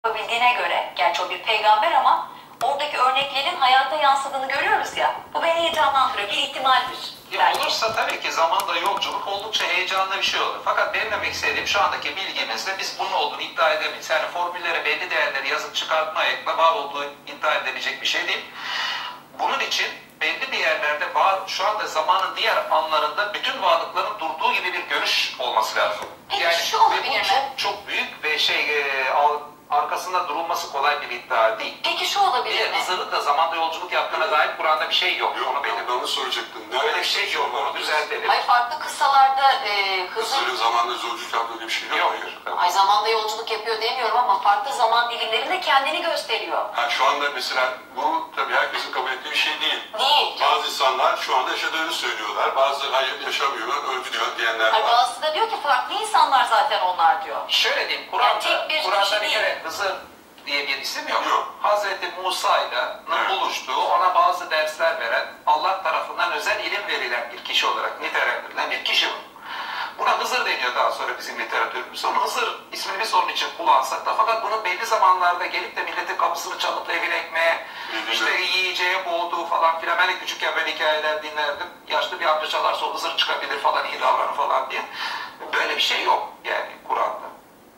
yapabildiğine göre, gerçi o bir peygamber ama oradaki örneklerin hayata yansıdığını görüyoruz ya. Bu beni heyecanlandırıyor. Bir ihtimaldir. Olursa tabii ki zamanda yolculuk oldukça heyecanlı bir şey olur. Fakat benim demek istediğim şu andaki bilgimizle biz bunun olduğunu iddia edemeyiz. Yani formüllere belli değerleri yazıp çıkartmayla var olduğu iddia edilebilecek bir şey değil. Bunun için belli bir yerlerde var, şu anda zamanın diğer anlarında bütün varlıkların durduğu gibi bir görüş olması lazım. Peki yani şu olabilir mi? çok büyük ve arkasında durulması kolay bir iddia değil. Peki şu olabilir mi? Hızır'ın da zamanda yolculuk yaptığına dair Kur'an'da bir şey yok. Yok, ben onu soracaktım. Öyle bir şey yok, onu düzeltelim. Hayır, farklı kıssalarda Hızır... Hızır'ın zamanda yolculuk yaptığı bir şey yok. Hayır. Ay, zamanda yolculuk yapıyor demiyorum ama farklı zaman dilimlerinde kendini gösteriyor. Ha, şu anda mesela bu tabii herkesin kabul ettiği bir şey değil. Değil. Bazı insanlar şu anda yaşadığını söylüyorlar. Bazı hayır yaşamıyor, öldü diyenler Hayır, var. bazısı da diyor ki farklı insanlar zaten onlar diyor. Şöyle diyeyim, Yani tek bir Kur'an'da kişi bir değil. kere Hızır diye bir isim yok. Yok. Hazreti Musa ile buluştuğu, ona bazı dersler veren, Allah tarafından özel ilim verilen bir kişi olarak nitelendirilen bir kişi bu. Buna Hızır deniyor daha sonra bizim literatürümüzde. Ama Hızır ismini biz onun için kullansak da, fakat bunun belli zamanlarda gelip de milletin kapısını çalıp evine ekmeğe, işte yiyeceğe boğduğu falan filan. Ben de küçükken böyle hikayeler dinlerdim. Yaşlı bir amca çalarsa o Hızır çıkabilir falan, iyi davranır falan diye. Böyle bir şey yok yani Kur'an'da.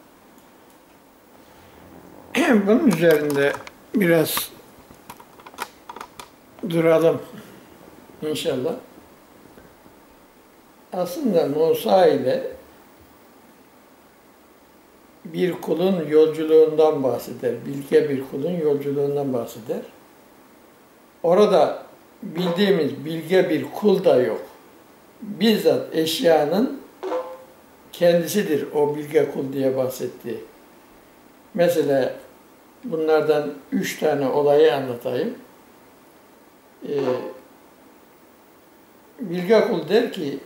Bunun üzerinde biraz duralım inşallah. Aslında Musa ile bir kulun yolculuğundan bahseder. Bilge bir kulun yolculuğundan bahseder. Orada bildiğimiz bilge bir kul da yok. Bizzat eşyanın kendisidir o bilge kul diye bahsetti. Mesela bunlardan 3 tane olayı anlatayım. Bilge kul der ki,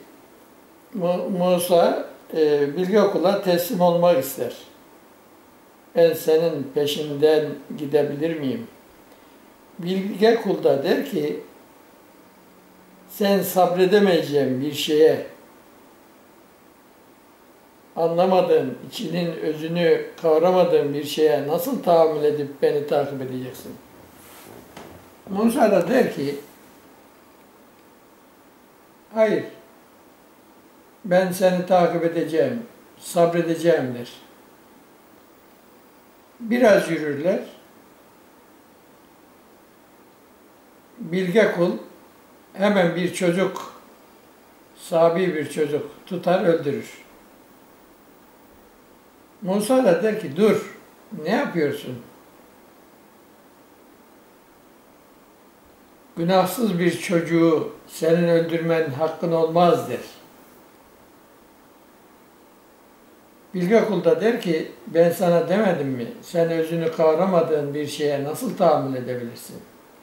Musa bilge kula teslim olmak ister. Ben senin peşinden gidebilir miyim? Bilge kul da der ki, sen sabredemeyeceğin bir şeye, anlamadığın, içinin özünü kavramadığın bir şeye nasıl tahammül edip beni takip edeceksin? Musa da der ki, hayır, ben seni takip edeceğim, sabredeceğim der. Biraz yürürler. Bilge kul hemen bir çocuk, sabi bir çocuk tutar öldürür. Musa da der ki, dur, ne yapıyorsun? Günahsız bir çocuğu senin öldürmen hakkın olmaz der. Bilge kul da der ki, ben sana demedim mi? Sen özünü kavramadığın bir şeye nasıl tahammül edebilirsin?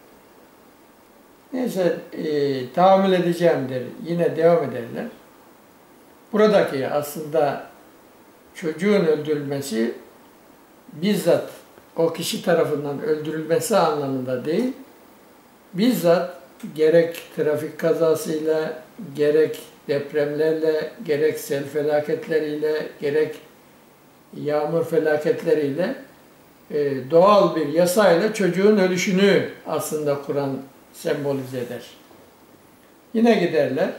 Neyse, tahammül edeceğim der. Yine devam ederler. Buradaki aslında çocuğun öldürülmesi bizzat o kişi tarafından öldürülmesi anlamında değil, bizzat gerek trafik kazasıyla, gerek depremlerle, gerek sel felaketleriyle, gerek yağmur felaketleriyle doğal bir yasayla çocuğun ölüşünü aslında Kur'an sembolize eder. Yine giderler,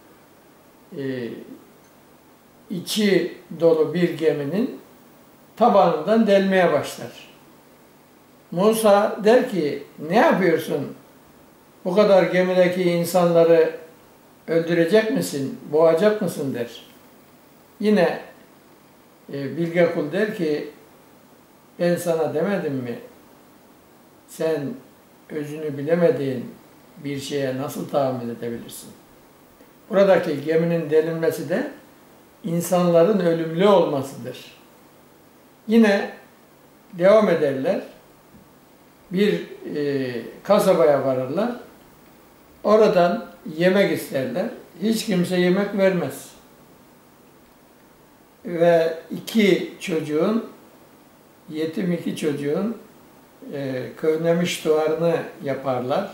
içi dolu bir geminin tabanından delmeye başlar. Musa der ki, ne yapıyorsun? Bu kadar gemideki insanları öldürecek misin, boğacak mısın der. Yine bilge kul der ki, ben sana demedim mi? Sen özünü bilemediğin bir şeye nasıl tahammül edebilirsin? Buradaki geminin delinmesi de insanların ölümlü olmasıdır. Yine devam ederler. Bir kasabaya varırlar. Oradan yemek isterler. Hiç kimse yemek vermez. Ve yetim iki çocuğun kövnemiş duvarını yaparlar.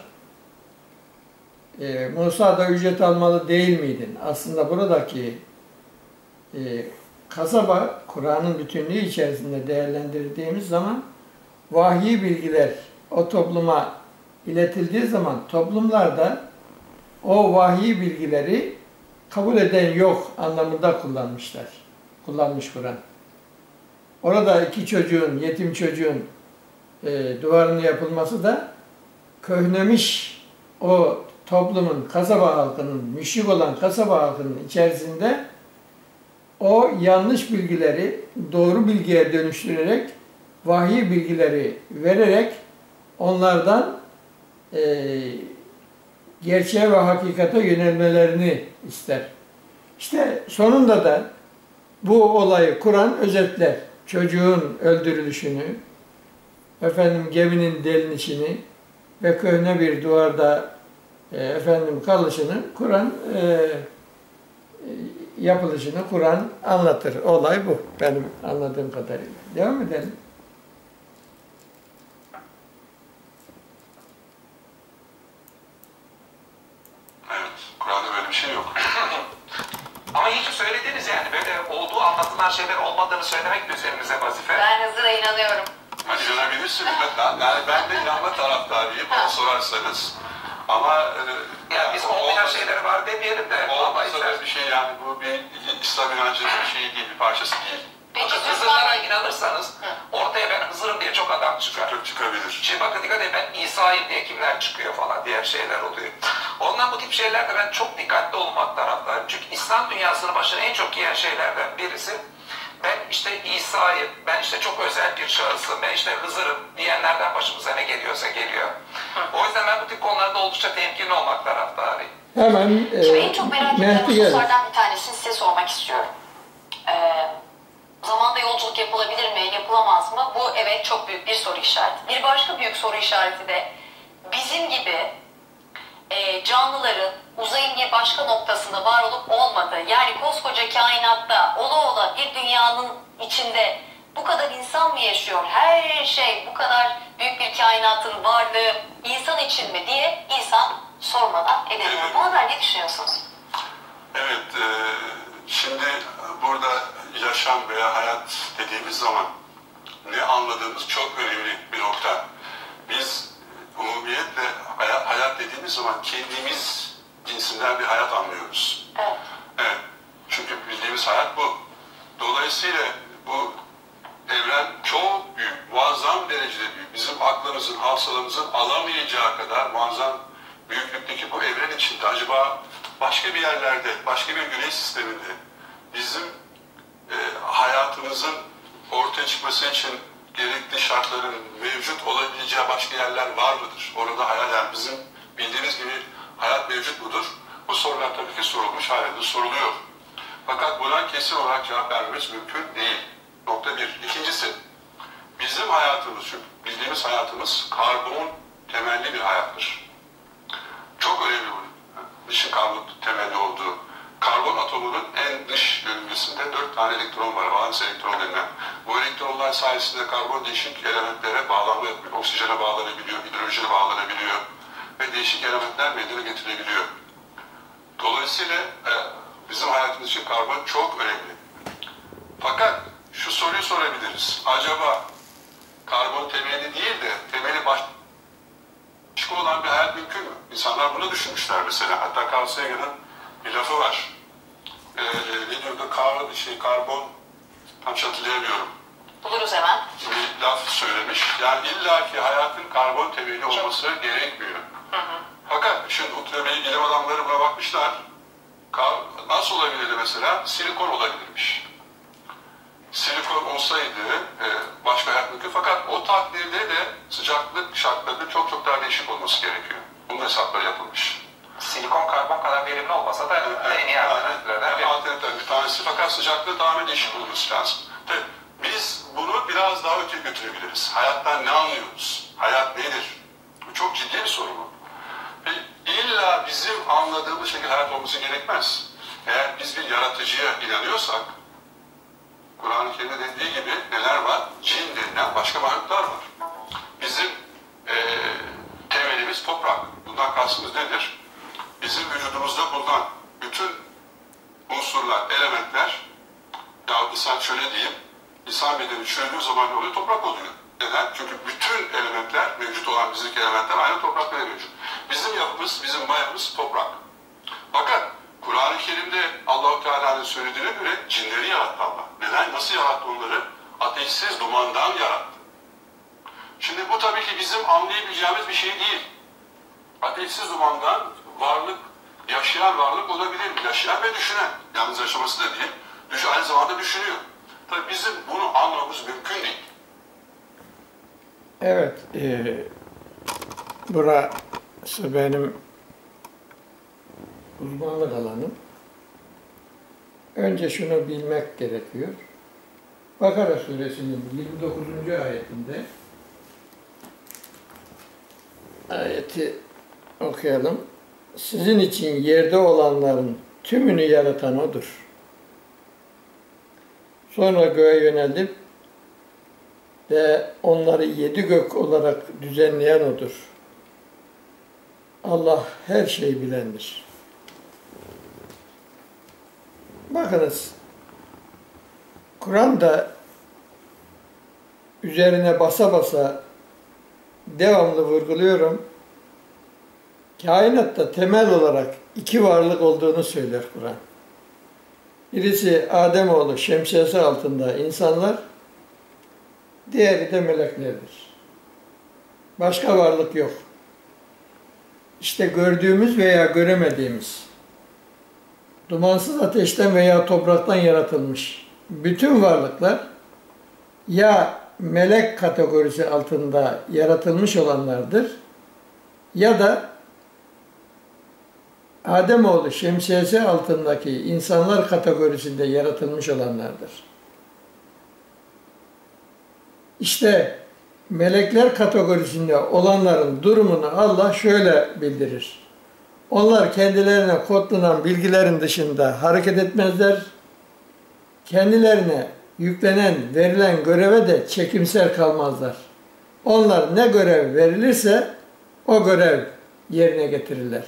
Musa da ücret almalı değil miydin? Aslında buradaki kasaba, Kur'an'ın bütünlüğü içerisinde değerlendirdiğimiz zaman vahyi bilgiler o topluma iletildiği zaman toplumlarda o vahyi bilgileri kabul eden yok anlamında kullanmışlar. Kullanmış Kur'an. Orada iki çocuğun, yetim çocuğun duvarının yapılması da köhnemiş o toplumun, kasaba halkının, müşrik olan kasaba halkının içerisinde o yanlış bilgileri doğru bilgiye dönüştürerek, vahiy bilgileri vererek onlardan gerçeğe ve hakikate yönelmelerini ister. İşte sonunda da bu olayı Kur'an özetler. Çocuğun öldürülüşünü, geminin delinişini ve köhne bir duvarda kalışını Kur'an yapılışını Kur'an anlatır. Olay bu. Benim anladığım kadarıyla. Devam edelim. Evet, Kur'an'da böyle bir şey yok. Ama iyi ki söylediniz yani. Böyle olduğu anlatılan şeyler olmadığını söylemek de üzerimize vazife. Ben Hızır'a inanıyorum. Hani inanabilirsin. Ben de inanma taraftarıyım bana sorarsanız. Ama Yani biz olmayan şeyler var demeyelim de. olmazsa da bir şey yani bu bir İslam inancının bir şeyi değil, bir parçası değil. Peki Hızırlara inanırsanız ortaya ben Hızır'ım diye çok adam çıkar. Çok çıkabilir. Şimdi bakın dikkat edin, ben İsa'yım diye kimler çıkıyor falan, diğer şeyler oluyor. Ondan bu tip şeylerde ben çok dikkatli olmak taraftarıyım. Çünkü İslam dünyasının başına en çok yiyen şeylerden birisi, ben işte İsa'yım, ben işte çok özel bir şahısım, ben işte Hızır'ım diyenlerden başımıza ne geliyorsa geliyor. O yüzden ben bu tip konularda oldukça temkinli olmak taraftarıyım. Hemen Şimdi en çok merak ettiğim Mehdi gelir. hususlardan bir tanesini size sormak istiyorum. Zamanda yolculuk yapılabilir mi, yapılamaz mı? Bu evet çok büyük bir soru işareti. Bir başka büyük soru işareti de bizim gibi canlıların uzayın bir başka noktasında var olup olmadığı, yani koskoca kainatta ola bir dünyanın içinde bu kadar insan mı yaşıyor? Her şey bu kadar büyük bir kainatın varlığı insan için mi diye insan sormadan edemiyor. Buna dair ne düşünüyorsunuz? Evet, şimdi burada yaşam veya hayat dediğimiz zaman ne anladığımız çok önemli bir nokta. Biz umumiyetle hayat dediğimiz zaman kendimiz cinsinden bir hayat anlıyoruz. Evet. Evet, çünkü bildiğimiz hayat bu. Dolayısıyla bu evren çok büyük, muazzam derecede büyük. Bizim aklımızın, hafsalamızın alamayacağı kadar muazzam büyüklükteki bu evren içinde acaba başka bir yerlerde, başka bir güneş sisteminde bizim hayatımızın ortaya çıkması için gerekli şartların mevcut olabileceği başka yerler var mıdır? Orada hayal, yani bizim bildiğimiz gibi hayat mevcut mudur? Bu sorular tabii ki sorulmuş, hala da soruluyor. Fakat buna kesin olarak cevap vermemiz mümkün değil. Nokta bir. İkincisi, bizim hayatımız, çünkü bildiğimiz hayatımız karbon temelli bir hayattır. Çok önemli bu. Dışın karbon temelli olduğu. Karbon atomunun en dış bölgesinde 4 tane elektron var, valens elektron denilen. Bu elektronlar sayesinde karbon değişik elementlere bağlanma yapıyor. Oksijene bağlanabiliyor, hidrojene bağlanabiliyor ve değişik elementler meydana getirebiliyor. Dolayısıyla bizim hayatımız için karbon çok önemli. Fakat şu soruyu sorabiliriz. Acaba karbon temeli değil de temeli başka olan bir hayat mümkün mü? İnsanlar bunu düşünmüşler mesela. Hatta Carl Sagan'ın bir lafı var. Ne diyordu? Karbon, tam hatırlayamıyorum. Buluruz hemen. Bir laf söylemiş. Yani illaki hayatın karbon temeli olması gerekmiyor. Fakat şimdi bilim adamları buna bakmışlar. Nasıl olabilirdi mesela? Silikon olabilirmiş. Silikon olsaydı başka hayat mümkün. Fakat o takdirde de sıcaklık şartlarının çok daha değişik olması gerekiyor. Bunun hesapları yapılmış. Silikon karbon kadar verimli olmasa da en iyi alternatiflerden biri. Alternatif bir tanesi, fakat sıcaklığı tamamen değişik olması lazım. Tabii, biz bunu biraz daha öte götürebiliriz. Hayattan ne anlıyoruz? Hayat nedir? Bu çok ciddi bir soru bu. Ve illa bizim anladığımız şekilde hayat olması gerekmez. Eğer biz bir yaratıcıya inanıyorsak, Kur'an-ı Kerim'de dediği gibi neler var? Cin denilen başka varlıklar var. Bizim temelimiz toprak. Bundan kastımız nedir? Bizim vücudumuzda bulunan bütün unsurlar, elementler, ya insan şöyle diyeyim, insan bedeni çürüdüğü zaman ne oluyor? Toprak oluyor. Neden? Çünkü bütün Fiziki elementler aynı toprakta mevcut. Bizim yapımız, bizim mayamız toprak. Fakat Kur'an-ı Kerim'de Allah-u Teala'nın söylediğine göre cinleri yarattı Allah. Neden? Nasıl yarattı onları? Ateşsiz dumandan yarattı. Şimdi bu tabii ki bizim anlayabileceğimiz bir şey değil. Ateşsiz dumandan varlık, yaşayan varlık olabilir. Yaşayan ve düşünen. Yalnız yaşaması da değil. Aynı zamanda düşünüyor. Tabii bizim bunu anlamamız mümkün değil. Evet, burası benim uzmanlık alanım. Önce şunu bilmek gerekiyor. Bakara suresinin 29. ayetinde ayeti okuyalım. Sizin için yerde olanların tümünü yaratan O'dur. Sonra göğe yönelip ve onları 7 gök olarak düzenleyen O'dur. Allah her şeyi bilendir. Bakınız, Kur'an'da üzerine basa basa devamlı vurguluyorum. Kainatta temel olarak 2 varlık olduğunu söyler Kur'an. Birisi Ademoğlu şemsiyesi altında insanlar, diğeri de meleklerdir. Başka varlık yok. İşte gördüğümüz veya göremediğimiz, dumansız ateşten veya topraktan yaratılmış bütün varlıklar ya melek kategorisi altında yaratılmış olanlardır ya da Ademoğlu şemsiyesi altındaki insanlar kategorisinde yaratılmış olanlardır. İşte melekler kategorisinde olanların durumunu Allah şöyle bildirir. Onlar kendilerine kodlanan bilgilerin dışında hareket etmezler. Kendilerine yüklenen, verilen göreve de çekimser kalmazlar. Onlar ne görev verilirse o görev yerine getirirler.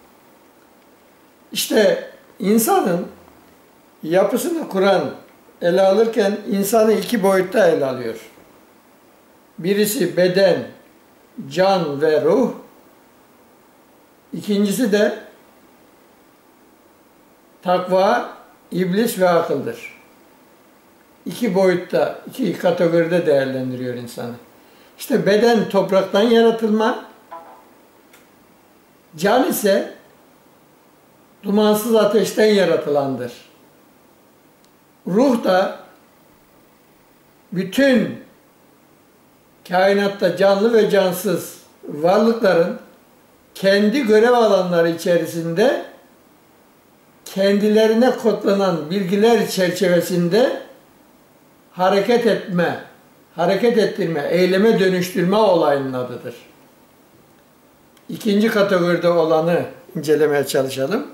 İşte insanın yapısını Kur'an ele alırken insanı 2 boyutta ele alıyor. Birisi beden, can ve ruh. İkincisi de takva, iblis ve akıldır. 2 boyutta, 2 kategoride değerlendiriyor insanı. İşte beden topraktan yaratılma, can ise dumansız ateşten yaratılandır. Ruh da bütün kainatta canlı ve cansız varlıkların kendi görev alanları içerisinde kendilerine kodlanan bilgiler çerçevesinde hareket etme, hareket ettirme, eyleme dönüştürme olayının adıdır. İkinci kategoride olanı incelemeye çalışalım.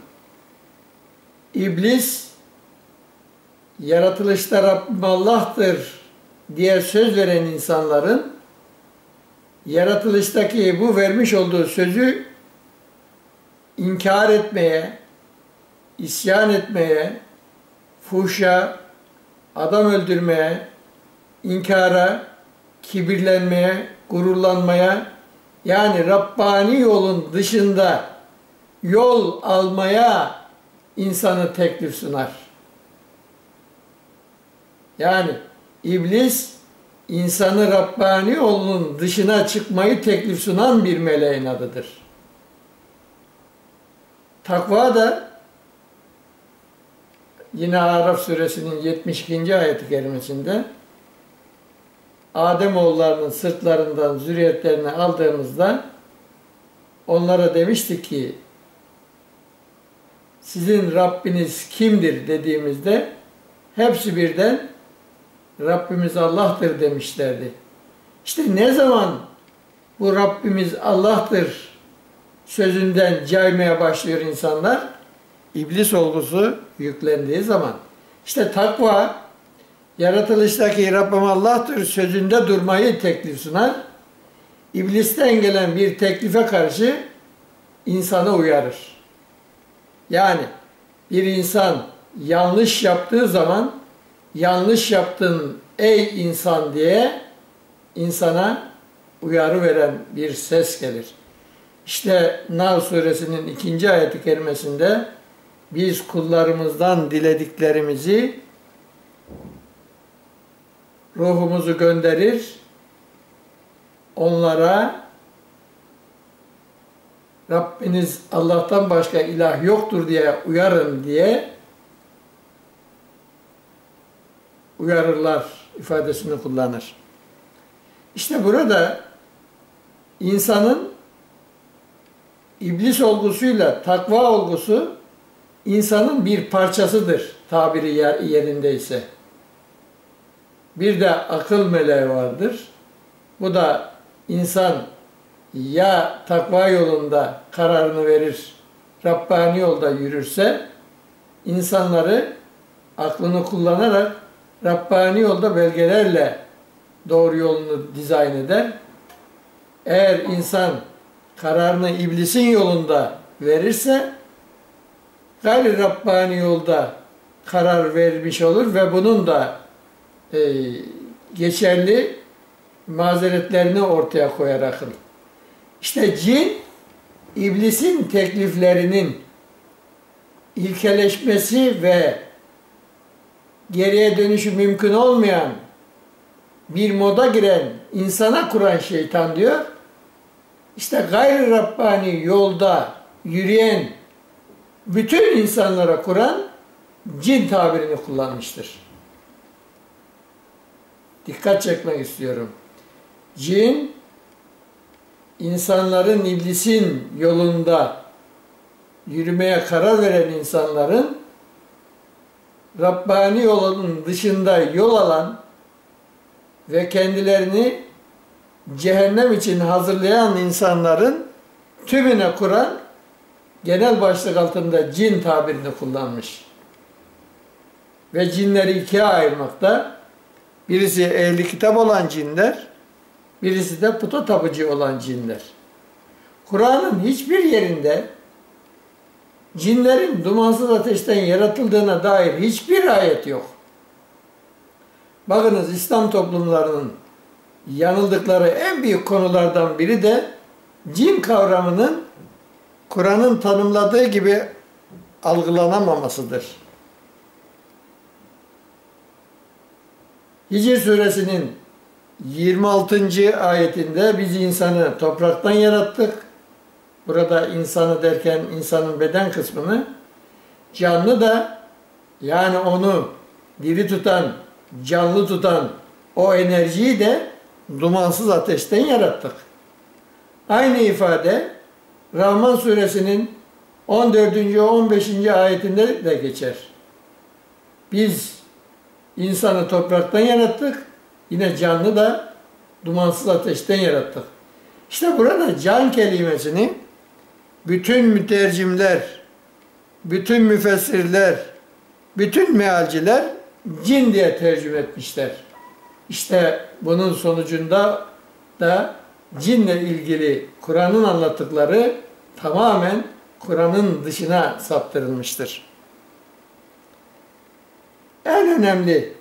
İblis, yaratılışta Rabbim Allah'tır diye söz veren insanların yaratılıştaki bu vermiş olduğu sözü inkar etmeye, isyan etmeye, fuhşa, adam öldürmeye, inkara, kibirlenmeye, gururlanmaya, yani Rabbani yolun dışında yol almaya insanı teklif sunar. Yani iblis insanı Rabbani yolunun dışına çıkmayı teklif sunan bir meleğin adıdır. Takva da yine Araf suresinin 72. ayet-i kerimesinde Ademoğullarının sırtlarından zürriyetlerini aldığımızda onlara demiştik ki sizin Rabbiniz kimdir dediğimizde hepsi birden Rabbimiz Allah'tır demişlerdi. İşte ne zaman bu Rabbimiz Allah'tır sözünden caymaya başlıyor insanlar? İblis olgusu yüklendiği zaman. İşte takva, yaratılıştaki Rabbim Allah'tır sözünde durmayı teklif sunar. İblisten gelen bir teklife karşı insanı uyarır. Yani bir insan yanlış yaptığı zaman yanlış yaptın ey insan diye insana uyarı veren bir ses gelir. İşte Nahl suresinin 2. ayet-i kerimesinde biz kullarımızdan dilediklerimizi ruhumuzu gönderir, onlara Rabbiniz Allah'tan başka ilah yoktur diye uyarın diye uyarırlar ifadesini kullanır. İşte burada insanın iblis olgusuyla takva olgusu insanın bir parçasıdır tabiri yerindeyse. Bir de akıl meleği vardır. Bu da insan ya takva yolunda kararını verir, Rabbani yolda yürürse, insanları aklını kullanarak Rabbani yolda belgelerle doğru yolunu dizayn eder. Eğer insan kararını iblisin yolunda verirse, gayri Rabbani yolda karar vermiş olur ve bunun da geçerli mazeretlerini ortaya koyar akıl. İşte cin, iblisin tekliflerinin ilkeleşmesi ve geriye dönüşü mümkün olmayan bir moda giren insana kuran şeytan diyor. İşte gayri Rabbani yolda yürüyen bütün insanlara kuran cin tabirini kullanmıştır. Dikkat çekmek istiyorum. Cin, insanların iblisin yolunda yürümeye karar veren insanların Rabbani yolunun dışında yol alan ve kendilerini cehennem için hazırlayan insanların tümüne kuran genel başlık altında cin tabirini kullanmış. Ve cinleri ikiye ayırmakta. Birisi ehli kitap olan cinler, birisi de puta tapıcı olan cinler. Kur'an'ın hiçbir yerinde cinlerin dumansız ateşten yaratıldığına dair hiçbir ayet yok. Bakınız, İslam toplumlarının yanıldıkları en büyük konulardan biri de cin kavramının Kur'an'ın tanımladığı gibi algılanamamasıdır. Hicr suresinin 26. ayetinde biz insanı topraktan yarattık. Burada insanı derken insanın beden kısmını, canlı da yani onu diri tutan, canlı tutan o enerjiyi de dumansız ateşten yarattık. Aynı ifade Rahman suresinin 14. 15. ayetinde de geçer. Biz insanı topraktan yarattık, yine canlı da dumansız ateşten yarattık. İşte burada can kelimesini bütün mütercimler, bütün müfessirler, bütün mealciler cin diye tercüme etmişler. İşte bunun sonucunda da cinle ilgili Kur'an'ın anlattıkları tamamen Kur'an'ın dışına saptırılmıştır. En önemli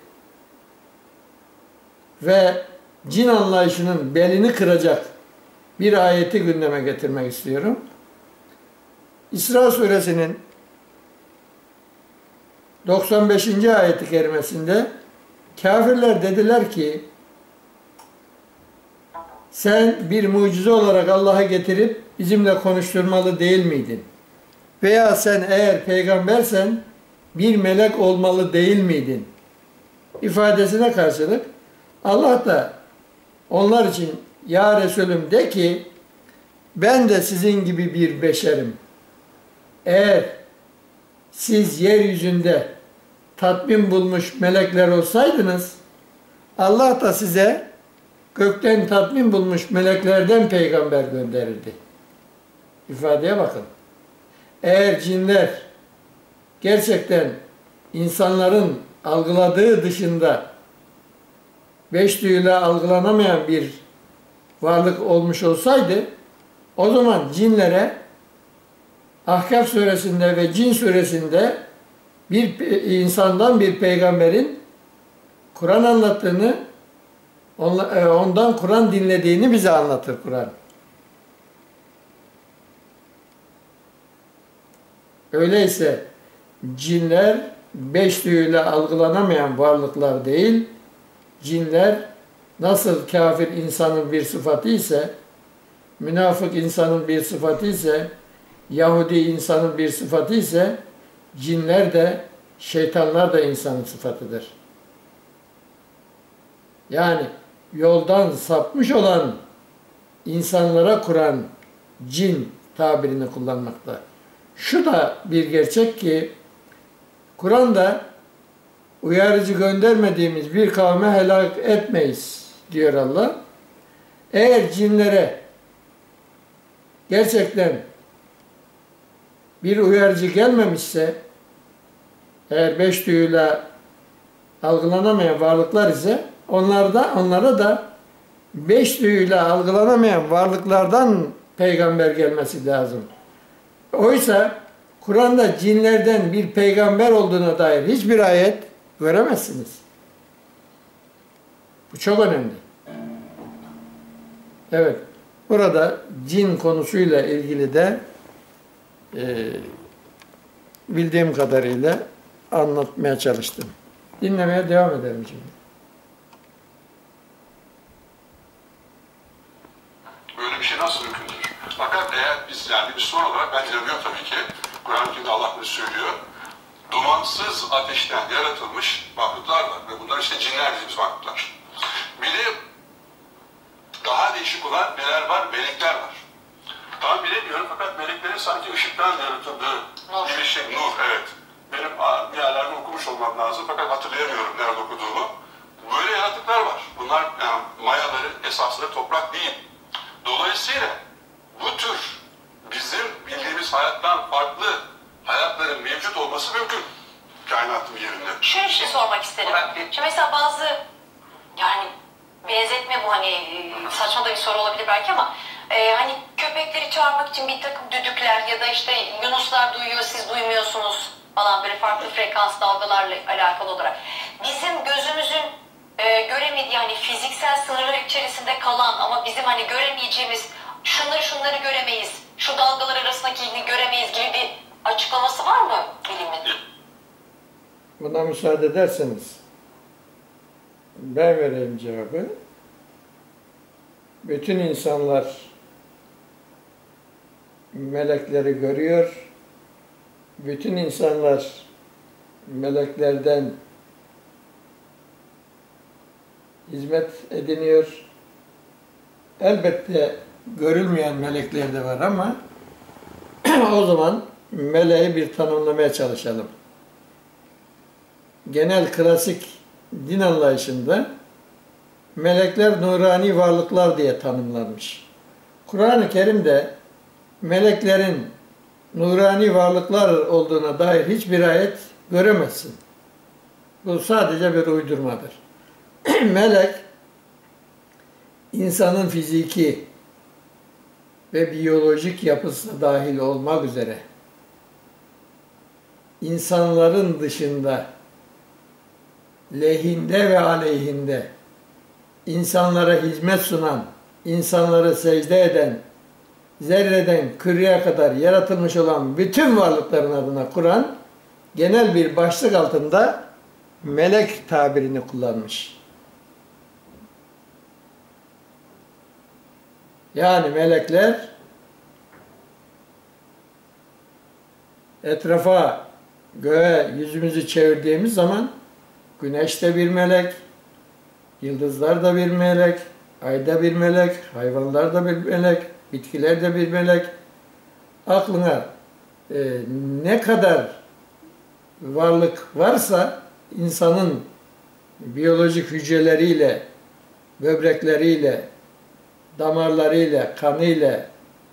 ve cin anlayışının belini kıracak bir ayeti gündeme getirmek istiyorum. İsra suresinin 95. ayeti kerimesinde kafirler dediler ki, sen bir mucize olarak Allah'a getirip bizimle konuşturmalı değil miydin? Veya sen eğer peygambersen bir melek olmalı değil miydin? İfadesine karşılık Allah da onlar için ya Resulüm de ki ben de sizin gibi bir beşerim. Eğer siz yeryüzünde tatmin bulmuş melekler olsaydınız Allah da size gökten tatmin bulmuş meleklerden peygamber gönderirdi. İfadeye bakın. Eğer cinler gerçekten insanların algıladığı dışında beş duyuyla algılanamayan bir varlık olmuş olsaydı, o zaman cinlere Ahkaf suresinde ve Cin suresinde bir insandan bir peygamberin Kur'an anlattığını, Ondan Kur'an dinlediğini bize anlatır Kur'an. Öyleyse cinler beş duyuyla algılanamayan varlıklar değil, cinler nasıl kafir insanın bir sıfatı ise, münafık insanın bir sıfatı ise, Yahudi insanın bir sıfatı ise, cinler de, şeytanlar da insanın sıfatıdır. Yani yoldan sapmış olan insanlara Kur'an cin tabirini kullanmakta. Şu da bir gerçek ki Kur'an'da uyarıcı göndermediğimiz bir kavme helak etmeyiz diyor Allah. Eğer cinlere gerçekten bir uyarıcı gelmemişse, eğer beş duyuyla algılanamayan varlıklar ise onlara da beş duyuyla algılanamayan varlıklardan peygamber gelmesi lazım. Oysa Kur'an'da cinlerden bir peygamber olduğuna dair hiçbir ayet göremezsiniz. Bu çok önemli. Evet, burada cin konusuyla ilgili de bildiğim kadarıyla anlatmaya çalıştım. Dinlemeye devam edelim şimdi. Böyle bir şey nasıl mümkündür? Fakat eğer biz yani bir son olarak ben inanıyorum tabii ki. Kur'an-ı Kerim'de Allah bunu söylüyor. Dumansız ateşten yaratılmış mahluklar var. Ve bunlar işte cinler dediğimiz mahluklar. Bir de daha değişik olan neler var? Melekler var. Tam bilemiyorum fakat meleklerin sanki ışıktan yaratıldığı gibi şey. Nur, evet. Benim bir yerlerde okumuş olmam lazım fakat hatırlayamıyorum nerede okuduğumu. Böyle yaratıklar var. Bunlar yani mayaları esasında toprak değil. Dolayısıyla bu tür bizim bildiğimiz hayattan farklı hayatların mevcut olması mümkün. Kainatın bir yerinde. Şöyle bir şey sormak isterim. Şimdi mesela bazı yani benzetme bu hani saçma da bir soru olabilir belki ama hani köpekleri çağırmak için bir takım düdükler ya da işte yunuslar duyuyor siz duymuyorsunuz falan böyle farklı frekans dalgalarla alakalı olarak. Bizim gözümüzün göremediği hani fiziksel sınırlar içerisinde kalan ama bizim hani göremeyeceğimiz şunları göremeyiz, şu dalgalar arasındaki ilgini göremeyiz gibi bir açıklaması var mı bilimin? Buna müsaade ederseniz ben vereyim cevabı. Bütün insanlar melekleri görüyor. Bütün insanlar meleklerden hizmet ediniyor. Elbette görülmeyen melekler de var ama o zaman meleği bir tanımlamaya çalışalım. Genel klasik din anlayışında melekler nurani varlıklar diye tanımlanmış. Kur'an-ı Kerim'de meleklerin nurani varlıklar olduğuna dair hiçbir ayet göremezsin. Bu sadece bir uydurmadır. Melek, insanın fiziki ve biyolojik yapısına dahil olmak üzere insanların dışında lehinde ve aleyhinde insanlara hizmet sunan, insanları secde eden, zerreden küreye kadar yaratılmış olan bütün varlıkların adına Kur'an genel bir başlık altında melek tabirini kullanmış. Yani melekler etrafa, göğe yüzümüzü çevirdiğimiz zaman güneş de bir melek, yıldızlar da bir melek, ay da bir melek, hayvanlar da bir melek, bitkiler de bir melek. Aklına ne kadar varlık varsa insanın biyolojik hücreleriyle, böbrekleriyle, damarlarıyla, kanıyla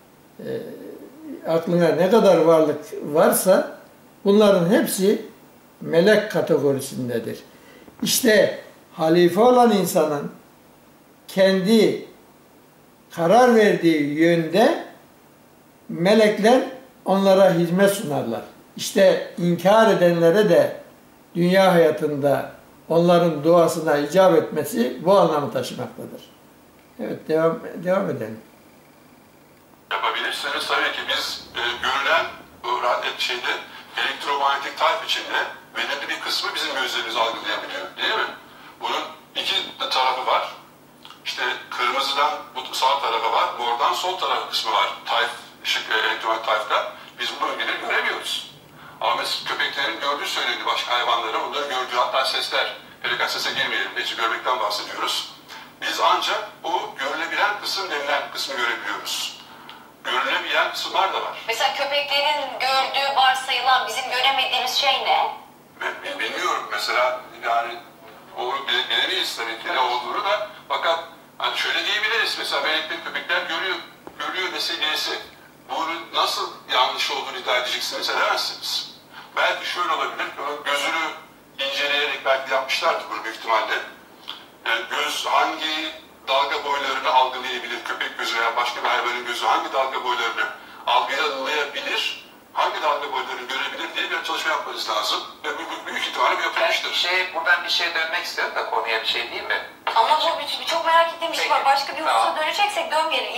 aklına ne kadar varlık varsa bunların hepsi melek kategorisindedir. İşte halife olan insanın kendi karar verdiği yönde melekler onlara hizmet sunarlar. İşte inkar edenlere de dünya hayatında onların duasına icap etmesi bu anlamı taşımaktadır. Evet, devam edelim. Yapabilirsiniz. Tabii ki biz görülen şeyde elektromanyetik tayf içinde belirli bir kısmı bizim gözlerimiz algılayabiliyor. Değil mi? Bunun iki tarafı var. İşte kırmızıdan bu sağ tarafa var, mordan sol tarafı kısmı var. Tayf, elektromanyetik tayfta. Biz bu bölgeleri göremiyoruz. Ama mesela köpeklerin gördüğü söyledi, başka hayvanların onları gördüğü, hatta sesler, frekans sese girmeyelim, neyse görmekten bahsediyoruz. Biz ancak bu görülebilen kısım denilen kısmı görebiliyoruz. Görülemeyen kısımlar da var. Mesela köpeklerin gördüğü varsayılan bizim göremediğimiz şey ne? Bilmiyorum mesela, yani onu bilemeyiz tabii ki ne olduğunu da, fakat hani şöyle diyebiliriz, mesela belki köpekler görüyor meselesi. Bunu nasıl yanlış olduğunu iddia edeceksiniz, edemezsiniz. Belki şöyle olabilir, onun gözünü inceleyerek belki de yapmışlardır bunu büyük ihtimalle. Yani göz hangi dalga boylarını algılayabilir, köpek gözü veya başka bir hayvanın gözü hangi dalga boylarını algılayabilir, hangi dalga boylarını görebilir diye bir çalışma yapmanız lazım. Ve büyük ihtimalle yapılmıştır. Buradan bir şeye dönmek istiyorum da, konuya bir şey değil mi? Ama bu çok merak ettiğim bir şey var. Başka bir hususa döneceksek dönmeyelim.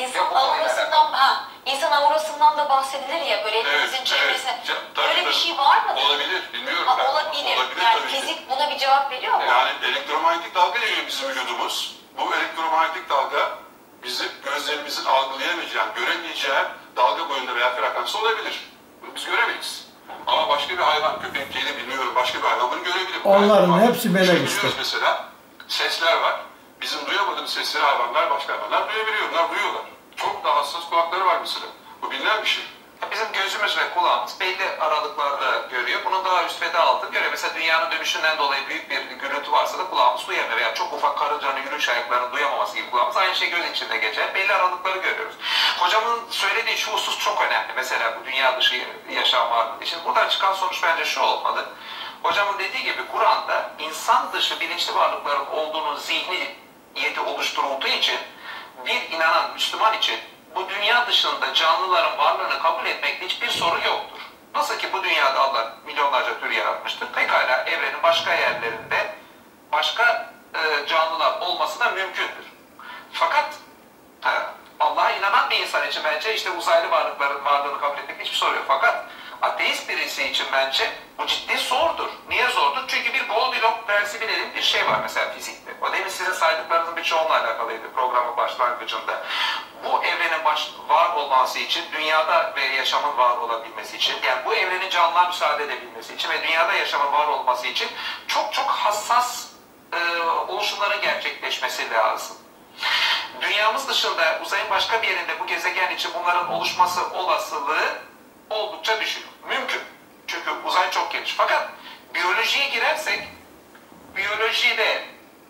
İnsan aurasından da bahsedilir ya, böyle elimizin çevresine. Böyle bir şey var mı? Olabilir, bilmiyorum ben. Olabilir. Yani fizik buna bir cevap veriyor mu? Yani elektromanyetik dalga geliyor bizim vücudumuz. Bu elektromanyetik dalga bizim gözlerimizin algılayamayacağı, göremeyeceği dalga boyunda veya frekansı olabilir. Bunu biz göremeyiz. Ama başka bir hayvan, köpek, kedi bilmiyorum, başka bir hayvan bunu görebilir. Onların hepsi melek işte. Mesela sesler var. Bizim duyamadığımız sesleri hayvanlar, başka hayvanlar duyabiliyor. Onlar duyuyorlar. Çok daha hassas kulakları var mesela. Bu bilinen bir şey. Bizim gözümüz ve kulağımız belli aralıklarda görüyor. Bunun daha üst ve daha altını görüyor. Mesela dünyanın dönüşünden dolayı büyük bir gürültü varsa da kulağımız duyamıyor. Veya çok ufak karıncanın yürüyüş ayaklarını duyamaması gibi kulağımız. Aynı şey göz içinde geçer. Belli aralıkları görüyoruz. Hocamın söylediği şu husus çok önemli. Mesela bu dünya dışı yaşam varlığı için. Buradan çıkan sonuç bence şu olmalı. Hocamın dediği gibi Kur'an'da insan dışı bilinçli varlıkların olduğunun zihniyeti oluşturulduğu için bir inanan Müslüman için bu dünya dışında canlıların varlığını kabul etmekte hiçbir sorun yoktur. Nasıl ki bu dünyada Allah milyonlarca tür yaratmıştır. Pekala evrenin başka yerlerinde başka canlılar olması da mümkündür. Fakat Allah'a inanan bir insan için bence işte uzaylı varlıkların varlığını kabul etmekte hiçbir sorun yok. Fakat ateist birisi için bence bu ciddi zordur. Niye zordur? Çünkü bir Goldilocks prensibi dediğim bir şey var mesela fizikte. O demin sizin saydıklarınızın birçoğunla alakalıydı programın başlangıcında. Bu evrenin var olması için, dünyada ve yaşamın var olabilmesi için, yani bu evrenin canlığa müsaade edebilmesi için ve dünyada yaşamın var olması için çok çok hassas oluşumların gerçekleşmesi lazım. Dünyamız dışında uzayın başka bir yerinde bu gezegen için bunların oluşması olasılığı oldukça düşük. Mümkün. Çünkü uzay çok geniş. Fakat biyolojiye girersek, biyolojide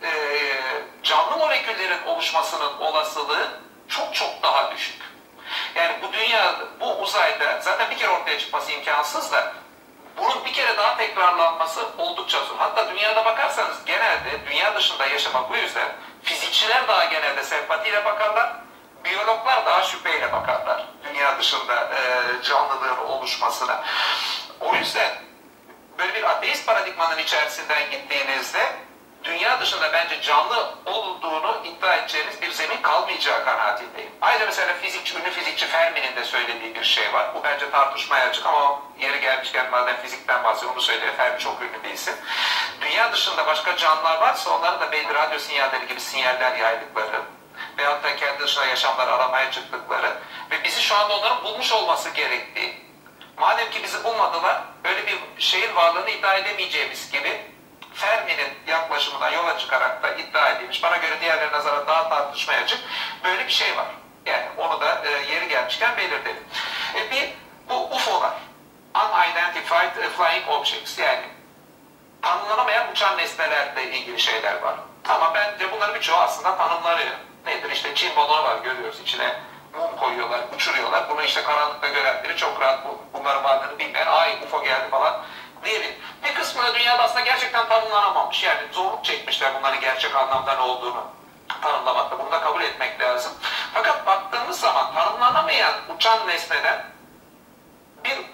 canlı moleküllerin oluşmasının olasılığı çok çok daha düşük. Yani bu dünya, bu uzayda zaten bir kere ortaya çıkması imkansız da bunun bir kere daha tekrarlanması oldukça zor. Hatta dünyada bakarsanız genelde dünya dışında yaşamak bu yüzden fizikçiler daha genelde sempatiyle bakarlar, biyologlar daha şüpheyle bakarlar dünya dışında canlılığın oluşmasına. O yüzden böyle bir ateist paradigmanın içerisinden gittiğinizde dünya dışında bence canlı olduğunu iddia edeceğiniz bir zemin kalmayacağı kanaatindeyim. Ayrıca mesela ünlü fizikçi Fermi'nin de söylediği bir şey var. Bu bence tartışmaya açık ama yeri gelmişken madem fizikten bahsediyor, onu söylüyor. Fermi çok ünlü bir isim. Dünya dışında başka canlılar varsa onların da belli radyo sinyalleri gibi sinyaller yaydıkları veyahut da kendi dışına yaşamları aramaya çıktıkları ve bizi şu anda onların bulmuş olması gerektiği. Madem ki bizi bulmadılar, öyle bir şeyin varlığını iddia edemeyeceğimiz gibi Fermi'nin yaklaşımından yola çıkarak da iddia edilmiş. Bana göre diğerlerine nazaran daha tartışmaya açık. Böyle bir şey var. Yani onu da yeri gelmişken belirtelim. Bu UFO'lar. Unidentified Flying Objects. Yani tanımlanamayan uçan nesnelerle ilgili şeyler var. Ama bence bunların birçoğu aslında tanımlanıyor. Nedir? İşte Çin balonu var, görüyoruz. İçine mum koyuyorlar, uçuruyorlar. Bunu işte karanlıkta görenleri çok rahat bunların varlığını bilmeyen, ay UFO geldi falan diyebilir. Bir kısmı dünyada aslında gerçekten tanımlanamamış. Yani zorluk çekmişler bunların gerçek anlamda ne olduğunu tanımlamakta. Bunu da kabul etmek lazım. Fakat baktığımız zaman tanımlanamayan uçan nesneden bir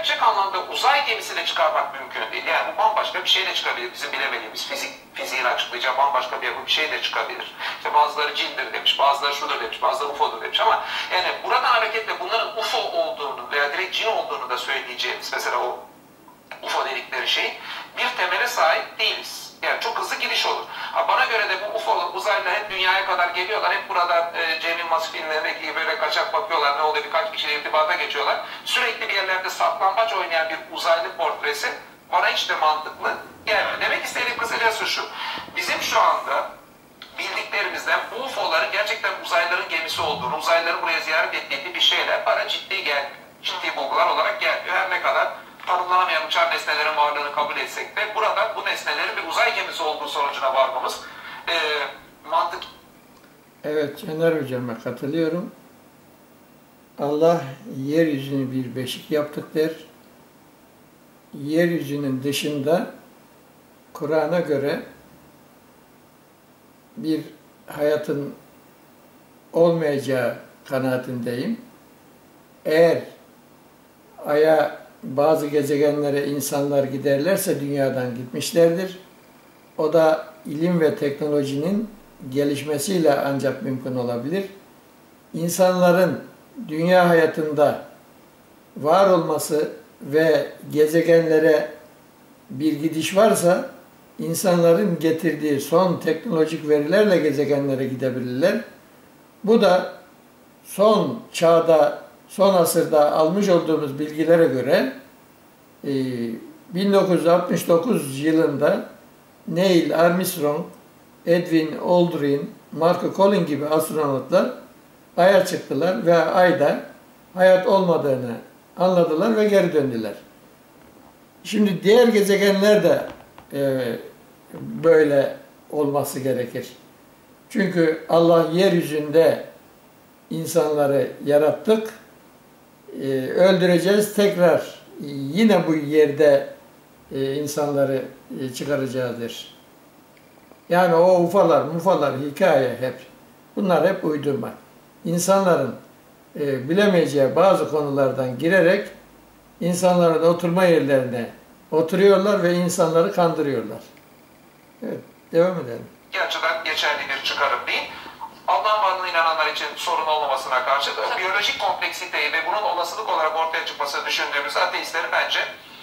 gerçek anlamda uzay gemisiyle çıkarmak mümkün değil. Yani bu bambaşka bir şeyle çıkabilir. Bizim bilemediğimiz fiziğin açıklayacağı bambaşka bir şey de çıkabilir. İşte bazıları cindir demiş, bazıları şudur demiş, bazıları UFO'dur demiş ama yani buradan hareketle bunların UFO olduğunu veya direkt cin olduğunu da söyleyeceğimiz mesela o UFO dedikleri şey bir temele sahip değiliz. Yani çok hızlı gidiş olur. Bana göre de bu UFO'lar, uzaylılar hep dünyaya kadar geliyorlar. Hep burada Cem Yılmaz filmlerindeki gibi böyle kaçak bakıyorlar. Ne oluyor, birkaç kişiyle irtibata geçiyorlar. Sürekli bir yerlerde saklambaç oynayan bir uzaylı portresi bana hiç de mantıklı gelmiyor. Demek istediğim kısacası şu. Bizim şu anda bildiklerimizden bu UFO'ların gerçekten uzaylıların gemisi olduğunu, uzaylıların buraya ziyaret ettiği bir şeyler bana ciddi gelmiyor. Ciddi bulgular olarak gelmiyor. Her ne kadar tanımlanamayan uçan nesnelerin varlığını kabul etsek de burada bu nesnelerin bir uzay gemisi olduğu sonucuna varmamız mantık. Evet, Caner Hocam'a katılıyorum. Allah yeryüzünü bir beşik yaptık der. Yeryüzünün dışında Kur'an'a göre bir hayatın olmayacağı kanaatindeyim. Eğer Ay'a bazı gezegenlere insanlar giderlerse dünyadan gitmişlerdir. O da ilim ve teknolojinin gelişmesiyle ancak mümkün olabilir. İnsanların dünya hayatında var olması ve gezegenlere bir gidiş varsa insanların getirdiği son teknolojik verilerle gezegenlere gidebilirler. Bu da son çağda, son asırda almış olduğumuz bilgilere göre 1969 yılında Neil Armstrong, Edwin Aldrin, Marco Collins gibi astronotlar Ay'a çıktılar ve Ay'da hayat olmadığını anladılar ve geri döndüler. Şimdi diğer gezegenler de böyle olması gerekir. Çünkü Allah yeryüzünde insanları yarattık, öldüreceğiz, tekrar yine bu yerde insanları çıkaracağızdır. Yani o ufalar, mufalar, hikaye hep. Bunlar hep uydurma. İnsanların bilemeyeceği bazı konulardan girerek insanların oturma yerlerine oturuyorlar ve insanları kandırıyorlar. Evet, devam edelim. Açıdan geçerli bir çıkarım değil. Allah'ın varlığına inananlar için sorun olmamasına karşı da biyolojik kompleksiteyi ve bunun olasılık olarak ortaya çıkmasını düşündüğümüz ateistlerin bence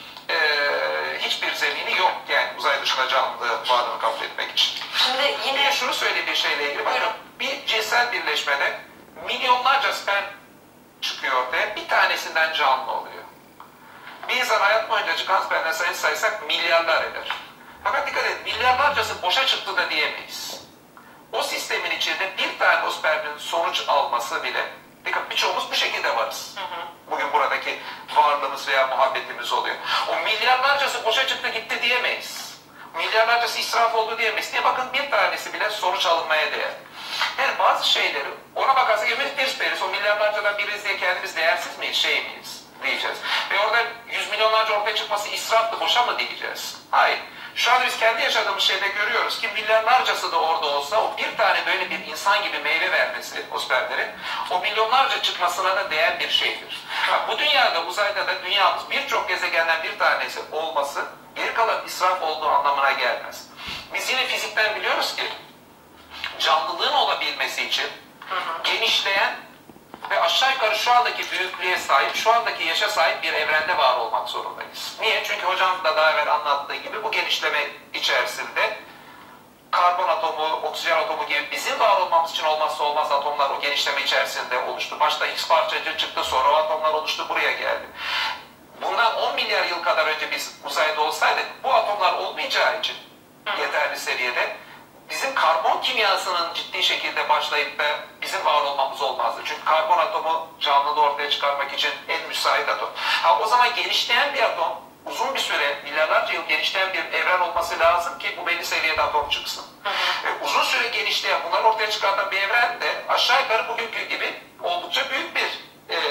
hiçbir zemini yok. Yani uzay dışında canlı varlığını kabul etmek için. Şimdi yine şunu söyleyeyim bir şeyle ilgili. Bakın bir cinsel birleşmede milyonlarca sperm çıkıyor ortaya. Bir tanesinden canlı oluyor. Bir insan hayat boyunca çıkan spermden saysak milyarlar eder. Fakat dikkat edin, milyarlarcası boşa çıktı da diyemeyiz. O sistemin içinde bir tane o spermin sonuç alması bile, dikkat birçoğumuz bu şekilde varız. Bugün buradaki varlığımız veya muhabbetimiz oluyor. O milyarlarcası boşa çıktı gitti diyemeyiz. Milyarlarcası israf oldu diyemeyiz. Diye bakın bir tanesi bile sonuç alınmaya değer. Yani bazı şeyleri ona bakarsak bir periz, o milyarlarcadan biriz diye kendimiz değersiz miyiz, şey miyiz diyeceğiz. Ve orada yüz milyonlarca ortaya çıkması israftı, boşa mı diyeceğiz? Hayır. Şu anda biz kendi yaşadığımız şeyde görüyoruz ki milyarlarcası da orada olsa o bir tane böyle bir insan gibi meyve vermesi o spermlerin o milyonlarca çıkmasına da değer bir şeydir. Bu dünyada, uzayda da dünyamız birçok gezegenden bir tanesi olması geri kalan israf olduğu anlamına gelmez. Biz yine fizikten biliyoruz ki canlılığın olabilmesi için genişleyen ve aşağı yukarı şu andaki büyüklüğe sahip, şu andaki yaşa sahip bir evrende var olmak zorundayız. Niye? Çünkü hocam da daha evvel anlattığı gibi bu genişleme içerisinde karbon atomu, oksijen atomu gibi bizim var olmamız için olmazsa olmaz atomlar o genişleme içerisinde oluştu. Başta X parçacığı çıktı, sonra o atomlar oluştu, buraya geldi. Bundan 10 milyar yıl kadar önce biz uzayda olsaydık bu atomlar olmayacağı için yeterli seviyede bizim karbon kimyasının ciddi şekilde başlayıp da bizim var olmamız olmazdı. Çünkü karbon atomu canlılığı ortaya çıkarmak için en müsait atom. O zaman genişleyen bir atom, uzun bir süre, milyarlarca yıl genişleyen bir evren olması lazım ki bu belli seviyede atom çıksın. Uzun süre genişleyen, bunları ortaya çıkartan bir evren de aşağı yukarı bugünkü gibi oldukça büyük bir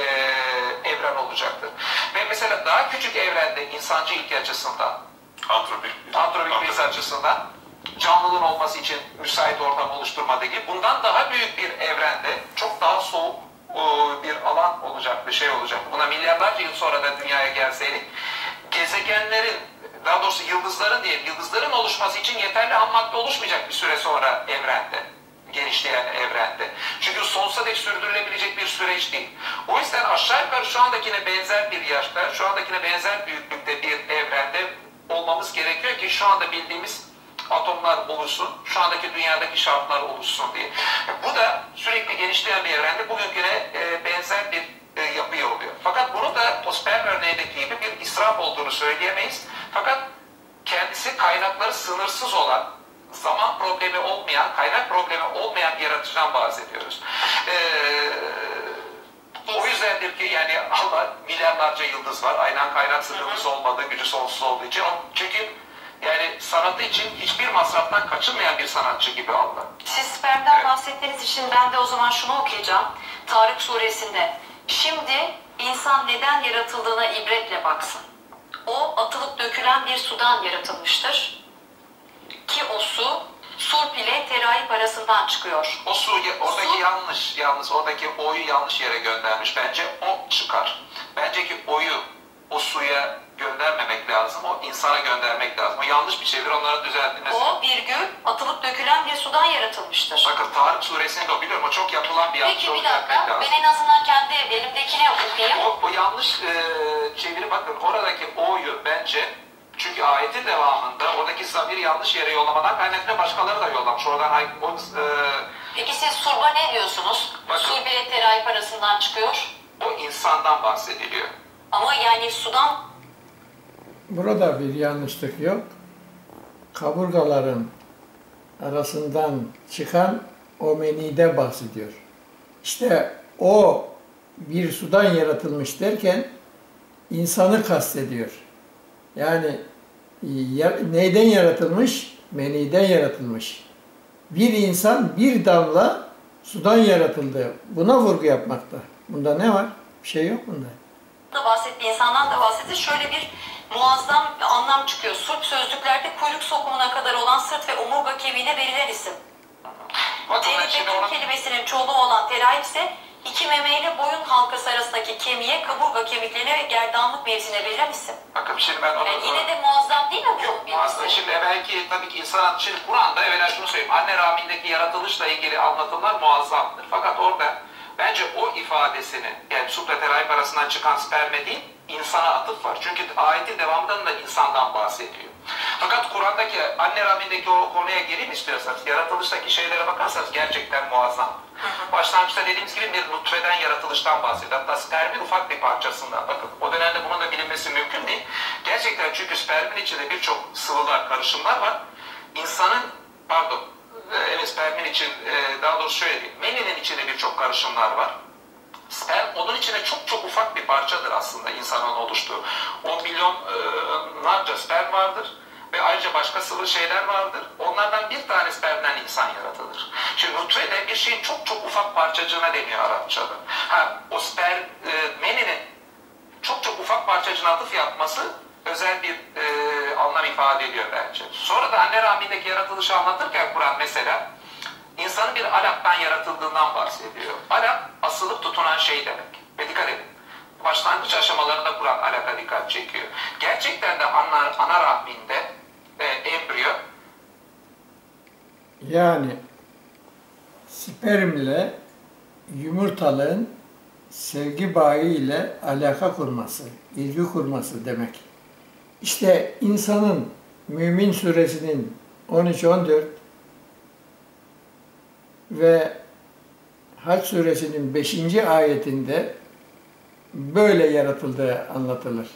evren olacaktır. Ve mesela daha küçük evrende insancı ilke açısından, antropik bir açısından canlılığın olması için müsait ortam oluşturmadığı gibi bundan daha büyük bir evrende çok daha soğuk bir alan olacaktı, şey olacaktı. Buna milyarlarca yıl sonra da dünyaya gelseydik, gezegenlerin, daha doğrusu yıldızların değil, yıldızların oluşması için yeterli ham madde oluşmayacak bir süre sonra evrende, genişleyen evrende. Çünkü sonsuza dek sürdürülebilecek bir süreç değil. O yüzden aşağı yukarı şu andakine benzer bir yaşta, şu andakine benzer büyüklükte bir evrende olmamız gerekiyor ki şu anda bildiğimiz atomlar oluşsun, şu andaki dünyadaki şartlar oluşsun diye. Bu da sürekli genişleyen bir evrende bugünküne benzer bir yapıya oluyor. Fakat bunu da o sperm örneğindeki gibi bir israf olduğunu söyleyemeyiz. Fakat kendisi kaynakları sınırsız olan, zaman problemi olmayan, kaynak problemi olmayan bir yaratıcıdan bahsediyoruz. O yüzdendir ki yani Allah milyarlarca yıldız var. Aynen kaynak sınırımız olmadığı, gücü sonsuz olduğu için. Çünkü yani sanatı için hiçbir masraftan kaçınmayan bir sanatçı gibi Allah. Siz spermden bahsettiğiniz için ben de o zaman şunu okuyacağım. Tarık suresinde. Şimdi insan neden yaratıldığına ibretle baksın. O atılıp dökülen bir sudan yaratılmıştır. Ki o su sulp ile teraip arasından çıkıyor. O su, oradaki yalnız oradaki o'yu yanlış yere göndermiş. Bence o çıkar. Bence ki o'yu o suya göndermemek lazım. O insana göndermek lazım. O yanlış bir çevir, onları düzeltmesi. O virgül atılıp dökülen bir sudan yaratılmıştır. Bakın Tarık suresinde o biliyorum. O çok yapılan bir yanlış. Peki bir dakika. Ben en azından kendi elimdekini okuyayım. O yanlış çeviri bakın. Oradaki o'yu bence çünkü ayetin devamında oradaki zamiri yanlış yere yollamadan kaynaklı başkaları da yollamış. Oradan Peki siz surba ne diyorsunuz? Sulp ile teraip arasından çıkıyor. O insandan bahsediliyor. Ama yani sudan... Burada bir yanlışlık yok. Kaburgaların arasından çıkan o menide bahsediyor. İşte o bir sudan yaratılmış derken insanı kastediyor. Yani neyden yaratılmış? Meniden yaratılmış. Bir insan bir damla sudan yaratıldı. Buna vurgu yapmakta. Bunda ne var? Bir şey yok bunda. İnsandan da bahsetti. Şöyle bir muazzam anlam çıkıyor. Surp sözlüklerde kuyruk sokumuna kadar olan sırt ve omurga kemiğine verilen isim. Teribetun kelimesinin çoğulu olan teraip ise iki meme ile boyun halkası arasındaki kemiğe, kaburga kemiklerine ve gerdanlık mevzine verilen isim. Bakın şimdi ben onu... Yani yine de muazzam değil mi bu? Yok muazzam. Şimdi belki tabii ki insan... Şimdi Kur'an'da evvela şunu söyleyeyim. Anne rahmindeki yaratılışla ilgili anlatımlar muazzamdır. Fakat orada bence o ifadesini, yani supra teraip arasından çıkan sperme değil, insana atıf var. Çünkü ayetin devamından da insandan bahsediyor. Fakat Kur'an'daki anne rahmindeki o konuya gireyim istiyorsanız, yaratılıştaki şeylere bakarsanız gerçekten muazzam. Başlangıçta dediğimiz gibi bir nutfeden yaratılıştan bahsediyor. Hatta spermin ufak bir parçasından. Bakın o dönemde bunun da bilinmesi mümkün değil. Gerçekten çünkü spermin içinde birçok sıvılar, karışımlar var. İnsanın, evet spermin için, daha doğrusu şöyle diyeyim, meninin içinde birçok karışımlar var. Sperm onun içine çok çok ufak bir parçadır aslında insanın oluştuğu. 10 milyonlarca sperm vardır ve ayrıca başka sıvı şeyler vardır. Onlardan bir tane spermden insan yaratılır. Şimdi nutfe de bir şeyin çok çok ufak parçacığına deniyor Arapçada. O sperm, meninin çok çok ufak parçacığına atıf yapması özel bir anlam ifade ediyor bence. Sonra da anne rahmindeki yaratılışı anlatırken Kur'an mesela insanın bir alaktan yaratıldığından bahsediyor. Alak asılıp tutunan şey demek. Ve dikkat edin. Başlangıç aşamalarında Kur'an alaka dikkat çekiyor. Gerçekten de ana rahminde embriyo yani spermle yumurtalığın sevgi bağı ile alaka kurması, ilgi kurması demek. İşte insanın Mümin Suresinin 13-14 ve Hac Suresinin 5. ayetinde böyle yaratıldığı anlatılır.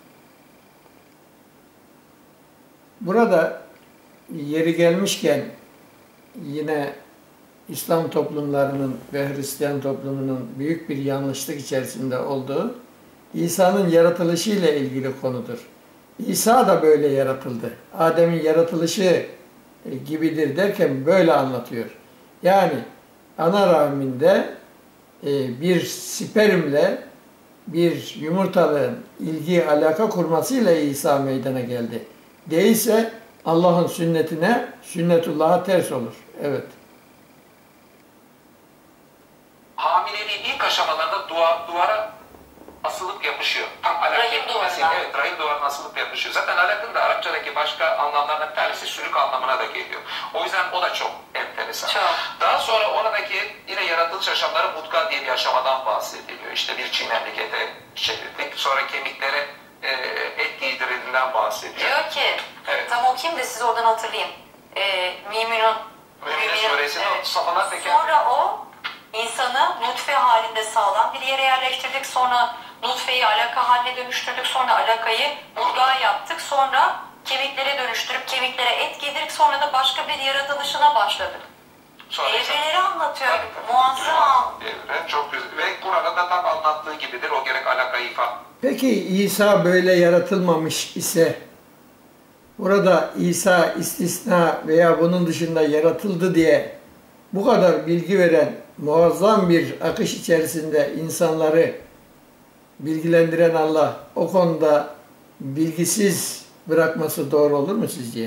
Burada yeri gelmişken yine İslam toplumlarının ve Hristiyan toplumunun büyük bir yanlışlık içerisinde olduğu İsa'nın yaratılışı ile ilgili konudur. İsa da böyle yaratıldı. Adem'in yaratılışı gibidir derken böyle anlatıyor. Yani ana rahminde bir spermle bir yumurtalığın ilgi, alaka kurmasıyla İsa meydana geldi. Değilse Allah'ın sünnetine, sünnetullah'a ters olur. Evet. hamileliği ilk ilk aşamalarında duvara asılıp yapışıyor. Tam alak Rahim kelimesi, duvarına. evet, rahim duvarına asılıp yapışıyor. Zaten alakın da Arapçadaki başka anlamlardan bir tanesi sülük anlamına da geliyor. O yüzden o da çok enteresan. Çok. Daha sonra oradaki yine yaratılış aşamaları mudga diye bir aşamadan bahsediliyor. İşte bir çimenlik ete çevirdik. Sonra kemiklere et giydirildiğinden bahsediyor. Diyor ki, Evet. tam okuyayım da siz oradan hatırlayayım. Müminun Mü'minin suresinin sonuna teker. Sonra o insanı nutfe halinde sağlam bir yere yerleştirdik. Sonra nutfeyi alaka haline dönüştürdük. Sonra alakayı mudga yaptık. Sonra kemiklere dönüştürüp kemiklere et giydirdik. Sonra da başka bir yaratılışına başladık. Sonra Evreleri anlatıyor. Tabii. Muazzam. Evren çok güzel. Ve burada da tam anlattığı gibidir. O gerek alakayı ifade. Peki İsa böyle yaratılmamış ise burada İsa istisna veya bunun dışında yaratıldı diye bu kadar bilgi veren muazzam bir akış içerisinde insanları bilgilendiren Allah o konuda bilgisiz bırakması doğru olur mu sizce?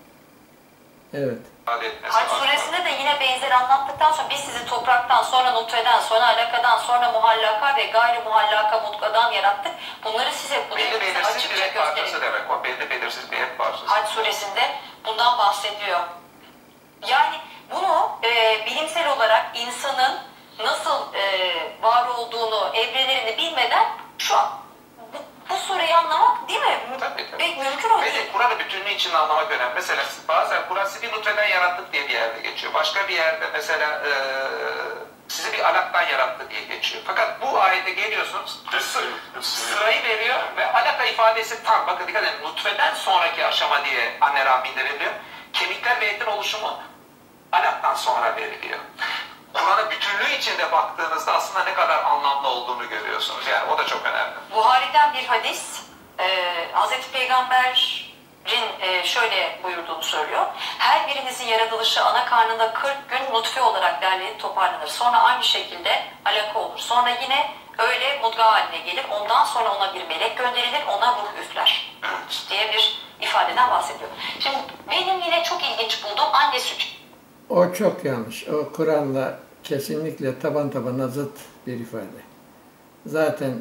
Evet. etmesi Hac var. suresinde de yine benzer anlattıktan sonra biz sizi topraktan, sonra nutfeden, sonra alakadan, sonra muhallaka ve gayri muhallaka mutkadan yarattık. Bunları size Belli belirsiz bir açıkça et parçası gösterelim. demek. O belli belirsiz bir et parçası. Hac suresinde bundan bahsediyor. Yani bunu bilimsel olarak insanın nasıl var olduğunu, evrelerini bilmeden şu an bu sureyi anlamak değil mi? Tabii, tabii. Pek mümkün o değil. Ve Kur'an'ı bütünlüğü içinde anlamak önemli. Mesela bazen Kur'an sizi bir nutreden yarattık diye bir yerde geçiyor. Başka bir yerde mesela sizi bir alaktan yarattı diye geçiyor. Fakat bu ayete geliyorsunuz, sırayı veriyor ve alaka ifadesi tam. Bakın dikkat edin, nutfeden sonraki aşama diye anne rahminde veriliyor. Kemikler ve etin oluşumu alaktan sonra veriliyor. Kur'an'ın bütünlüğü içinde baktığınızda aslında ne kadar anlamlı olduğunu görüyorsunuz. Yani o da çok önemli. Buhari'den bir hadis, Hazreti Peygamber'in şöyle buyurduğunu söylüyor. Her birinizin yaratılışı ana karnında 40 gün nutfe olarak derlenip toparlanır. Sonra aynı şekilde alaka olur. Sonra yine öyle mudga haline gelir. Ondan sonra ona bir melek gönderilir, ona ruh üfler diye bir ifadeden bahsediyor. Şimdi benim yine çok ilginç bulduğum anne sütü. O çok yanlış. O Kur'an'la kesinlikle taban tabana zıt bir ifade. Zaten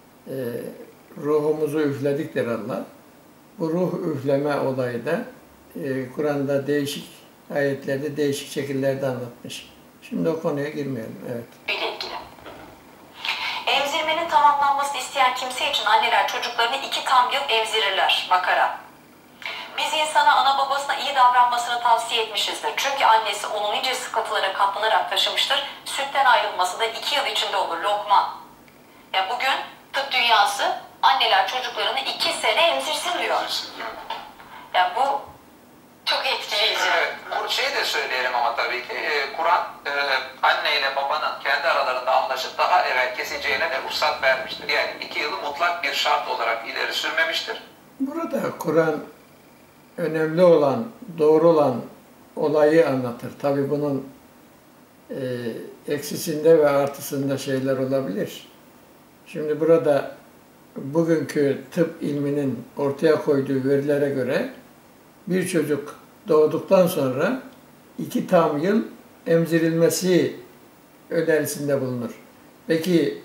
ruhumuzu üfledik der Allah. Bu ruh üfleme olayı da Kur'an'da değişik ayetlerde değişik şekillerde anlatmış. Şimdi o konuya girmeyelim. Evet. ile ilgili. Emzirmenin tamamlanmasını isteyen kimse için anneler çocuklarını 2 tam yıl emzirirler. Makara. Biz insana ana babasına iyi davranmasını tavsiye etmişizdir. Çünkü annesi onu nice sıkıntılara katlanarak taşımıştır. Sütten ayrılması da 2 yıl içinde olur. Lokman. Ya bugün tıp dünyası anneler çocuklarını 2 sene emzirsin diyor. Ya bu çok etkileyici. Evet, bu şeyi de söyleyelim ama tabii ki Kur'an anne ile babanın kendi aralarında anlaşıp daha evvel keseceğine de ruhsat vermiştir. Yani 2 yılı mutlak bir şart olarak ileri sürmemiştir. Burada Kur'an önemli olan, doğru olan olayı anlatır. Tabi bunun eksisinde ve artısında şeyler olabilir. Şimdi burada bugünkü tıp ilminin ortaya koyduğu verilere göre bir çocuk doğduktan sonra 2 tam yıl emzirilmesi önerisinde bulunur. Peki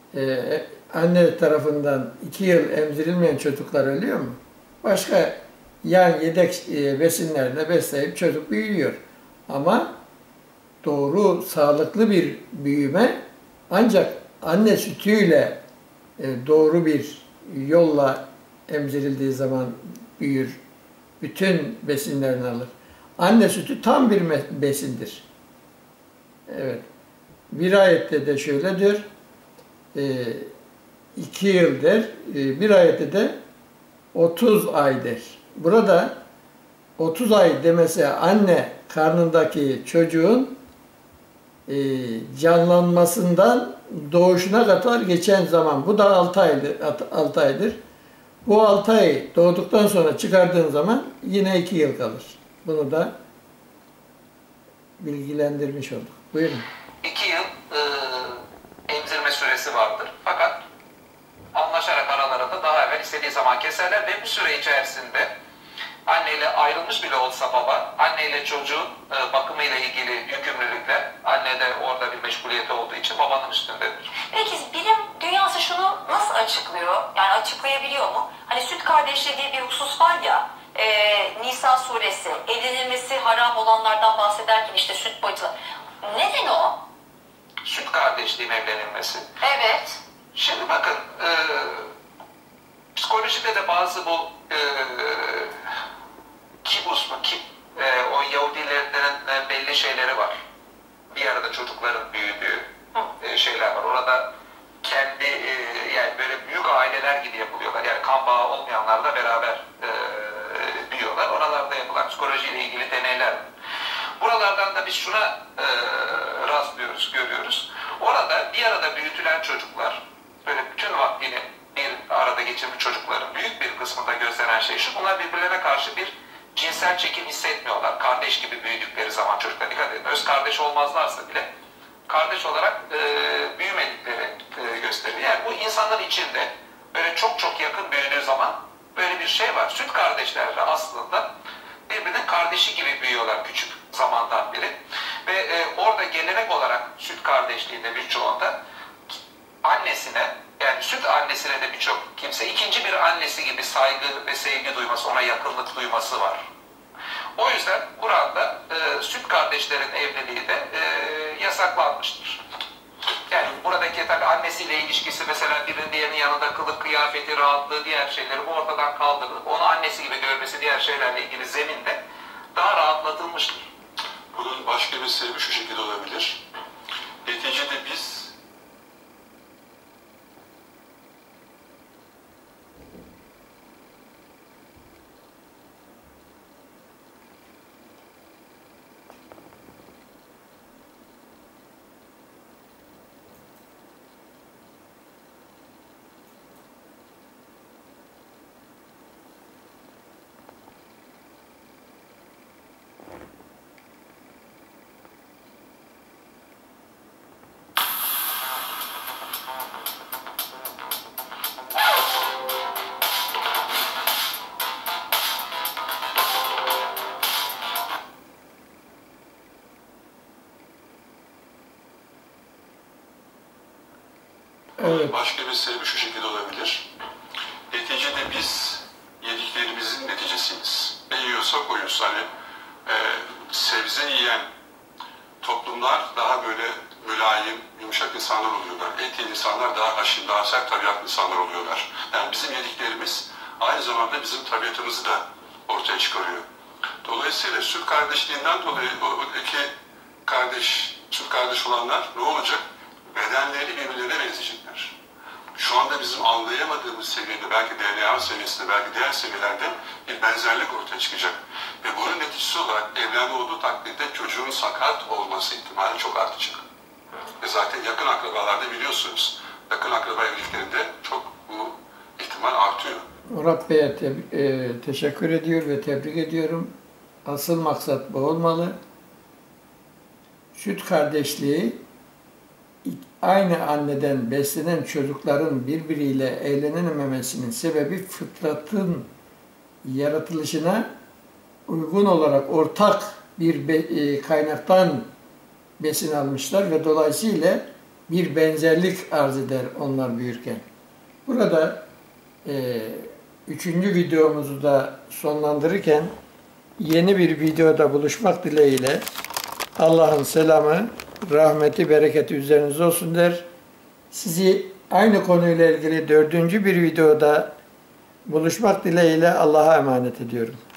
anne tarafından 2 yıl emzirilmeyen çocuklar ölüyor mu? Başka yan yedek besinlerle besleyip çocuk büyüyor. Ama doğru, sağlıklı bir büyüme ancak anne sütüyle doğru bir yolla emzirildiği zaman büyür. Bütün besinlerini alır. Anne sütü tam bir besindir. Evet. Bir ayette de şöyledir. 2 yıl der. Bir ayette de 30 ay der. Burada 30 ay demesi anne karnındaki çocuğun canlanmasından doğuşuna kadar geçen zaman. Bu da 6 aydır. 6 aydır. Bu 6 ay doğduktan sonra çıkardığın zaman yine 2 yıl kalır. Bunu da bilgilendirmiş olduk. Buyurun. 2 yıl emzirme süresi vardır. Fakat anlaşarak aralarında daha evvel istediği zaman keserler ve bu süre içerisinde Anneyle ayrılmış bile olsa baba, anneyle çocuğun bakımıyla ilgili yükümlülükler, anne de orada bir meşguliyeti olduğu için babanın üstündedir. Peki bilim dünyası şunu nasıl açıklıyor? Yani açıklayabiliyor mu? Hani süt kardeşliği diye bir husus var ya, Nisa suresi, evlenilmesi haram olanlardan bahsederken işte süt bacılar. Neden o? Süt kardeşliğin evlenilmesi. Evet. Şimdi bakın, psikolojide de bazı bu kibus mu, o Yahudilerin belli şeyleri var. Bir arada çocukların büyüdüğü şeyler var. Orada kendi yani böyle büyük aileler gibi yapılıyorlar. Yani kan bağı olmayanlar da beraber büyüyorlar. Oralarda yapılan psikolojiyle ilgili deneyler var. Buralardan da biz şuna rastlıyoruz, görüyoruz. Orada bir arada büyütülen çocuklar, böyle bütün vaktini bir arada geçirmiş çocukların büyük bir kısmında gözlenen şey şu: bunlar birbirlerine karşı bir cinsel çekim hissetmiyorlar. Kardeş gibi büyüdükleri zaman çocuklar, dikkat edin, öz kardeş olmazlarsa bile kardeş olarak büyümedikleri gösteriyor. Yani bu insanların içinde böyle çok çok yakın büyüdüğü zaman böyle bir şey var. Süt kardeşler de aslında birbirinin kardeşi gibi büyüyorlar küçük zamandan beri. Ve orada gelenek olarak süt kardeşliğinde birçoğunda annesine, yani süt annesine de birçok kimse ikinci bir annesi gibi saygı ve sevgi duyması, ona yakınlık duyması var. O yüzden Kur'an'da süt kardeşlerin evliliği de yasaklanmıştır. Yani buradaki tabii annesiyle ilişkisi, mesela birinin diğerinin yanında kılık kıyafeti, rahatlığı, diğer şeyleri bu ortadan kaldırılıp onu annesi gibi görmesi, diğer şeylerle ilgili zeminde daha rahatlatılmıştır. Bunun başka bir sebebi şu şekilde olabilir. Neticede biz Evet. başka bir sebebi şu şekilde olabilir. Neticede biz yediklerimizin neticesiyiz. Ne yiyorsak oyuz. Hani sebze yiyen toplumlar daha böyle mülayim, yumuşak insanlar oluyorlar. Et yiyen insanlar daha haşin, daha sert tabiatlı insanlar oluyorlar. Yani bizim yediklerimiz aynı zamanda bizim tabiatımızı da ortaya çıkarıyor. Dolayısıyla süt kardeşliğinden dolayı o iki kardeş, süt kardeş olanlar ne olacak? Bedenleri birbirlerine benzeyecekler. Şu anda bizim anlayamadığımız seviyede, belki DNA seviyesinde, belki diğer seviyelerde bir benzerlik ortaya çıkacak. Ve bunun neticesi olarak evlenme olduğu takdirde çocuğun sakat olması ihtimali çok artacak. Ve zaten yakın akrabalarda biliyorsunuz, yakın akraba evliliklerinde çok bu ihtimal artıyor. Murat Bey'e teşekkür ediyor ve tebrik ediyorum. Asıl maksat bu olmalı. Süt kardeşliği, aynı anneden beslenen çocukların birbiriyle evlenememesinin sebebi fıtratın yaratılışına uygun olarak ortak bir kaynaktan besin almışlar ve dolayısıyla bir benzerlik arz eder onlar büyürken. Burada 3. videomuzu da sonlandırırken yeni bir videoda buluşmak dileğiyle Allah'ın selamı, rahmeti, bereketi üzerinize olsun der. Sizi aynı konuyla ilgili 4. bir videoda buluşmak dileğiyle Allah'a emanet ediyorum.